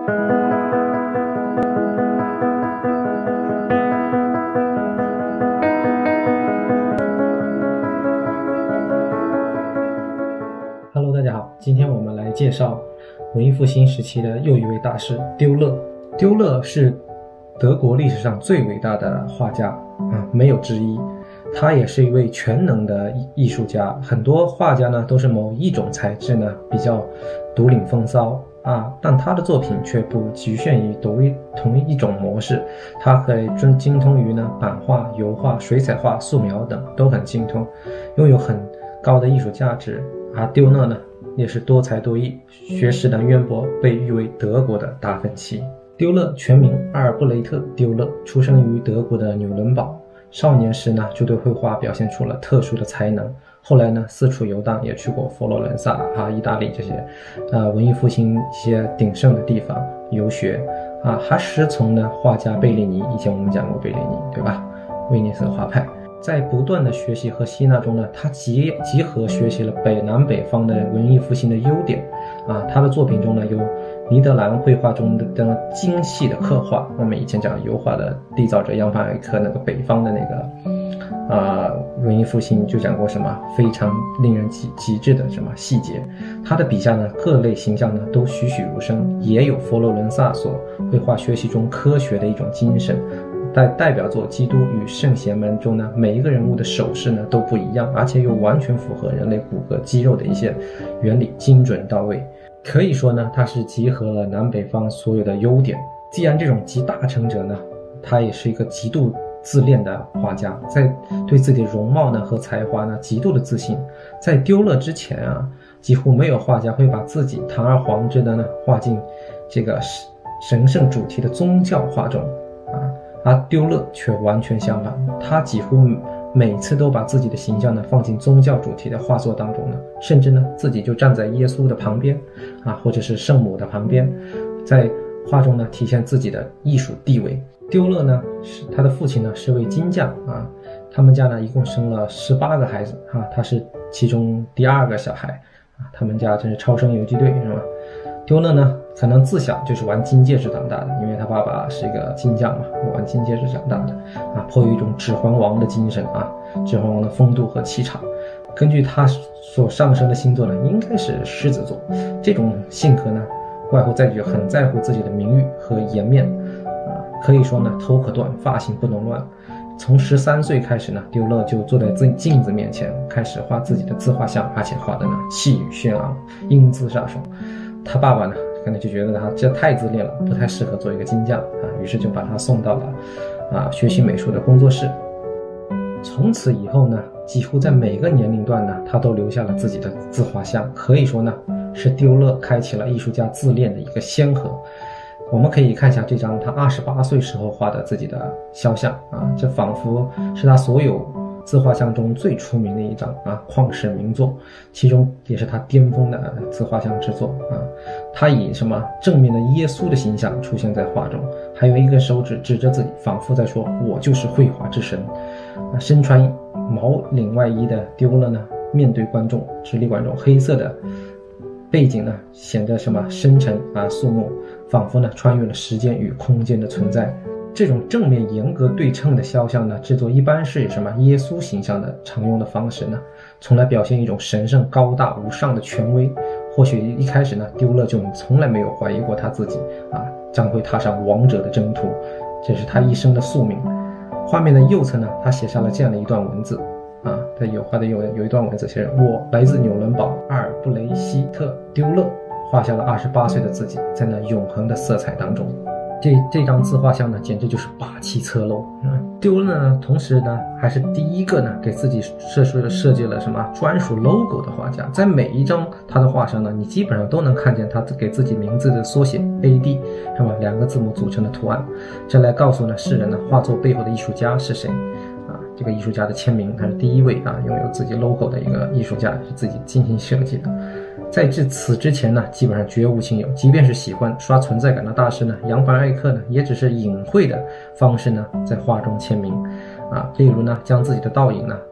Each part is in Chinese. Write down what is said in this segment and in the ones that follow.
Hello， 大家好，今天我们来介绍文艺复兴时期的又一位大师丢勒。丢勒是德国历史上最伟大的画家没有之一。他也是一位全能的艺术家，很多画家呢都是某一种材质呢比较独领风骚但他的作品却不局限于同一种模式，他可以精通于呢版画、油画、水彩画、素描等都很精通，拥有很高的艺术价值。而丢勒呢也是多才多艺，学识呢渊博，被誉为德国的达芬奇。丢勒全名阿尔布雷特·丢勒，出生于德国的纽伦堡。少年时呢就对绘画表现出了特殊的才能，后来呢四处游荡，也去过佛罗伦萨意大利这些文艺复兴一些鼎盛的地方游学还师从呢画家贝利尼，以前我们讲过贝利尼对吧，威尼斯画派。在不断的学习和吸纳中呢，他集合学习了南北方的文艺复兴的优点他的作品中呢有尼德兰绘画中的精细的刻画，我们以前讲油画的缔造者扬凡艾克那个北方的那个文艺复兴就讲过什么非常令人极致的什么细节，他的笔下呢各类形象呢都栩栩如生，也有佛罗伦萨所绘画学习中科学的一种精神。在代表作《基督与圣贤们》中呢，每一个人物的手势呢都不一样，而且又完全符合人类骨骼肌肉的一些原理，精准到位。可以说呢，他是集合了南北方所有的优点。既然这种集大成者呢，他也是一个极度自恋的画家，在对自己的容貌呢和才华呢极度的自信。在丢勒之前几乎没有画家会把自己堂而皇之的呢画进这个神圣主题的宗教画中而丢勒却完全相反，他几乎每次都把自己的形象呢放进宗教主题的画作当中呢，甚至呢自己就站在耶稣的旁边或者是圣母的旁边，在画中呢体现自己的艺术地位。丢勒呢他的父亲呢是位金匠他们家呢一共生了18个孩子他是其中第2个小孩他们家真是超生游击队是吧。丢勒呢可能自小就是玩金戒指长大的，因为他爸爸是一个金匠嘛，玩金戒指长大的颇有一种指环王的精神指环王的风度和气场。根据他所上升的星座呢应该是狮子座，这种性格呢外乎在于很在乎自己的名誉和颜面可以说呢头可断，发型不能乱。从13岁开始呢，丢勒就坐在镜子面前开始画自己的自画像，而且画的呢气宇轩昂，英姿飒爽。他爸爸呢可能就觉得他这太自恋了，不太适合做一个金匠于是就把他送到了学习美术的工作室。从此以后呢，几乎在每个年龄段呢，他都留下了自己的自画像，可以说呢是丢勒开启了艺术家自恋的一个先河。我们可以看一下这张他28岁时候画的自己的肖像这仿佛是他所有自画像中最出名的一张旷世名作，其中也是他巅峰的自画像之作他以什么正面的耶稣的形象出现在画中，还有一根手指指着自己，仿佛在说我就是绘画之神身穿毛领外衣的丢勒呢面对观众，直立观众，黑色的背景呢显得什么深沉肃穆，仿佛呢穿越了时间与空间的存在。这种正面严格对称的肖像呢制作一般是以什么耶稣形象的常用的方式呢，从来表现一种神圣高大无上的权威。或许一开始呢丢勒就从来没有怀疑过他自己将会踏上王者的征途，这是他一生的宿命。画面的右侧呢他写下了这样的一段文字在油画的有一段文字写着我来自纽伦堡阿尔布雷希特丢勒，画下了28岁的自己在那永恒的色彩当中。这张自画像呢简直就是霸气侧漏丢勒呢同时呢还是第一个呢给自己设计了什么专属 logo 的画家。在每一张他的画上呢，你基本上都能看见他给自己名字的缩写 AD 是吧，2个字母组成的图案，这来告诉呢世人呢画作背后的艺术家是谁这个艺术家的签名，他是第一位拥有自己 logo 的一个艺术家，是自己进行设计的。在此之前呢基本上绝无仅有，即便是喜欢刷存在感的大师呢扬凡艾克呢也只是隐晦的方式呢在画中签名例如呢将自己的倒影呢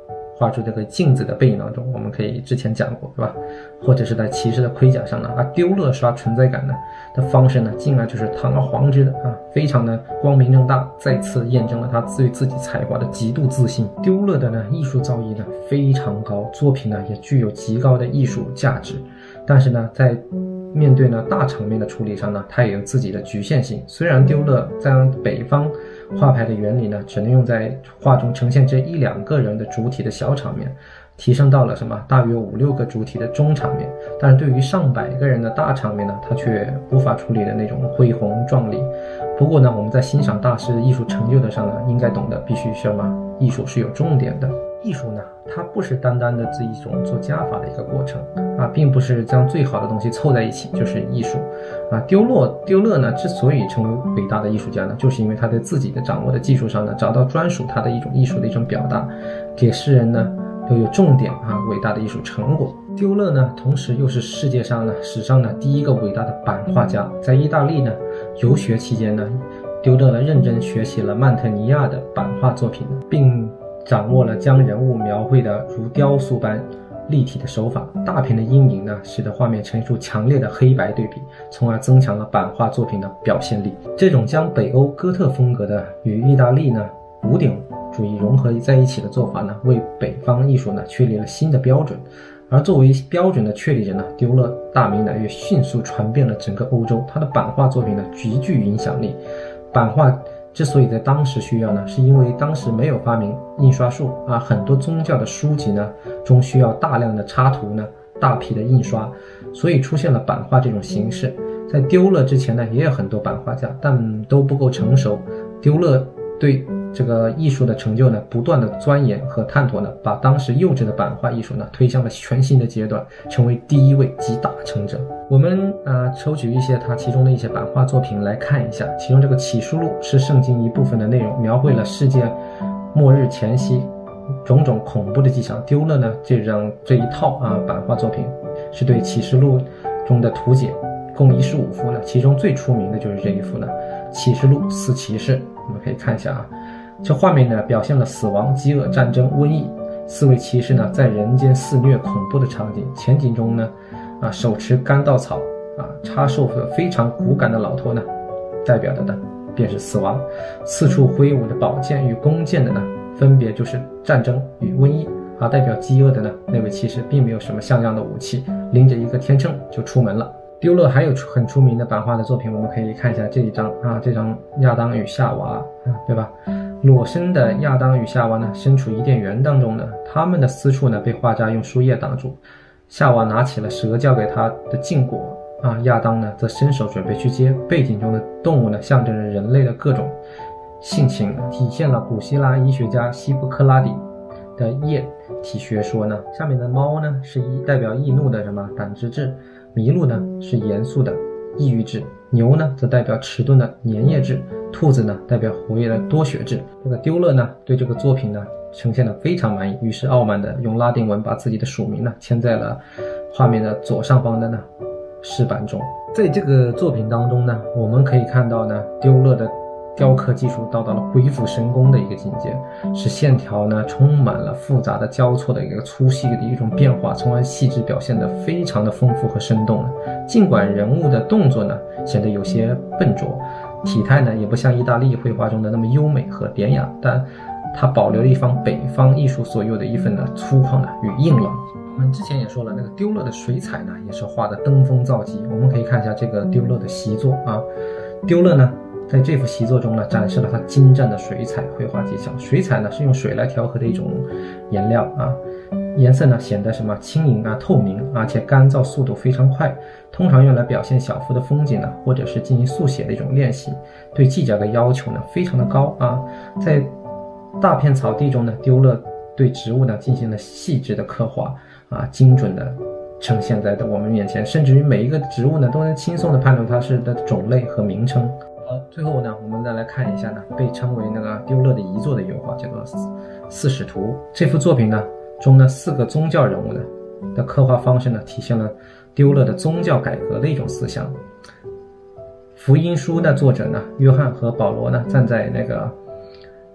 画出这个镜子的背影当中，我们可以之前讲过，对吧？或者是在骑士的盔甲上呢，丢勒刷存在感呢的方式呢，竟然就是堂而皇之的非常的光明正大，再次验证了他对自己才华的极度自信。丢勒的呢艺术造诣呢非常高，作品呢也具有极高的艺术价值，但是呢在面对呢大场面的处理上呢，它也有自己的局限性。虽然丢勒在北方画派的原理呢，只能用在画中呈现这1-2个人的主体的小场面，提升到了大约5-6个主体的中场面，但是对于上百个人的大场面呢，它却无法处理的那种恢宏壮丽。不过呢，我们在欣赏大师艺术成就的上呢，应该懂得必须艺术是有重点的。艺术呢，它不是单单的这一种做加法的一个过程并不是将最好的东西凑在一起就是艺术丢勒呢之所以成为伟大的艺术家呢，就是因为他在自己的掌握的技术上呢，找到专属他的一种艺术的一种表达，给世人呢都有重点伟大的艺术成果。丢勒呢，同时又是世界上呢史上呢第一个伟大的版画家。在意大利呢游学期间呢，丢勒呢认真学习了曼特尼亚的版画作品，并掌握了将人物描绘的如雕塑般立体的手法。大片的阴影呢，使得画面呈现出强烈的黑白对比，从而增强了版画作品的表现力。这种将北欧哥特风格的与意大利呢古典主义融合在一起的做法呢，为北方艺术呢确立了新的标准。而作为标准的确立者呢，丢勒大名呢也迅速传遍了整个欧洲。他的版画作品呢极具影响力。版画之所以在当时需要呢，是因为当时没有发明印刷术很多宗教的书籍呢中需要大量的插图呢大批的印刷，所以出现了版画这种形式。在丢勒之前呢，也有很多版画家，但都不够成熟。丢勒对这个艺术的成就呢，不断的钻研和探索呢，把当时幼稚的版画艺术呢推向了全新的阶段，成为第一位集大成者。我们抽取一些他其中的一些版画作品来看一下。其中这个启示录是圣经一部分的内容，描绘了世界末日前夕种种恐怖的迹象。丢勒呢这一套版画作品是对启示录中的图解，共15幅呢，其中最出名的就是这一幅呢，启示录4骑士。我们可以看一下这画面呢表现了死亡、饥饿、战争、瘟疫4位骑士呢在人间肆虐恐怖的场景。前景中呢手持干稻草插受非常骨感的老头呢，代表的呢便是死亡。四处挥舞的宝剑与弓箭的呢，分别就是战争与瘟疫代表饥饿的呢，那位骑士并没有什么像样的武器，拎着一个天秤就出门了。丢勒还有很出名的版画的作品，我们可以看一下这一张这张亚当与夏娃对吧？裸身的亚当与夏娃呢，身处伊甸园当中呢，他们的私处呢被画家用树叶挡住。夏娃拿起了蛇交给他的禁果亚当呢则伸手准备去接。背景中的动物呢，象征着人类的各种性情，体现了古希腊医学家希波克拉底的液体学说呢。下面的猫呢是代表易怒的胆汁质，麋鹿呢是严肃的抑郁质，牛呢则代表迟钝的粘液质，兔子呢代表活跃的多血质。这个丢勒呢对这个作品呢呈现得非常满意，于是傲慢的用拉丁文把自己的署名呢签在了画面的左上方的呢饰板中。在这个作品当中呢，我们可以看到呢，丢勒的雕刻技术到达了鬼斧神工的一个境界，使线条呢充满了复杂的交错的一个粗细的一种变化，从而细致表现得非常的丰富和生动了。尽管人物的动作呢显得有些笨拙，体态呢也不像意大利绘画中的那么优美和典雅，但它保留了一方北方艺术所有的一份的粗犷与硬朗。我们之前也说了，那个丢勒的水彩呢也是画的登峰造极。我们可以看一下这个丢勒的习作丢勒呢在这幅习作中呢，展示了他精湛的水彩绘画技巧。水彩呢是用水来调和的一种颜料颜色呢显得轻盈透明，而且干燥速度非常快，通常用来表现小幅的风景呢，或者是进行速写的一种练习。对技巧的要求呢非常的高在大片草地中呢，丢勒对植物呢进行了细致的刻画精准的呈现在我们面前，甚至于每一个植物呢都能轻松的判断它是的种类和名称。最后呢，我们再来看一下呢，被称为那个丢勒的遗作的油画，叫做四使徒。这幅作品呢中的4个宗教人物呢的刻画方式呢，体现了丢勒的宗教改革的一种思想。福音书的作者呢，约翰和保罗呢，站在那个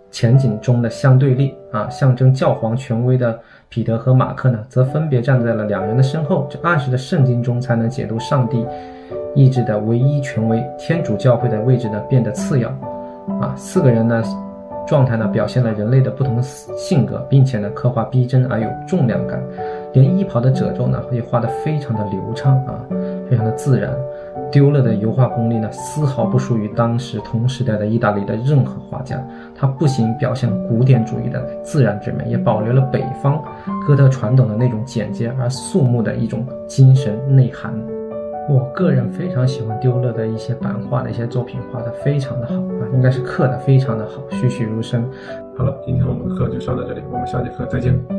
前景中的相对立啊，象征教皇权威的彼得和马克呢，则分别站在了两人的身后，这暗示着圣经中才能解读上帝意志的唯一权威，天主教会的位置呢变得次要啊。四个人呢状态呢表现了人类的不同性格，并且呢刻画逼真而有重量感，连衣袍的褶皱呢也画得非常的流畅啊，非常的自然。丢勒的油画功力呢丝毫不输于当时同时代的意大利的任何画家，他不仅表现了古典主义的自然之美，也保留了北方哥特传统的那种简洁而肃穆的一种精神内涵。我个人非常喜欢丢勒的一些版画的一些作品，画得非常的好啊，应该是刻得非常的好，栩栩如生。 好了，今天我们的课就上到这里，我们下节课再见。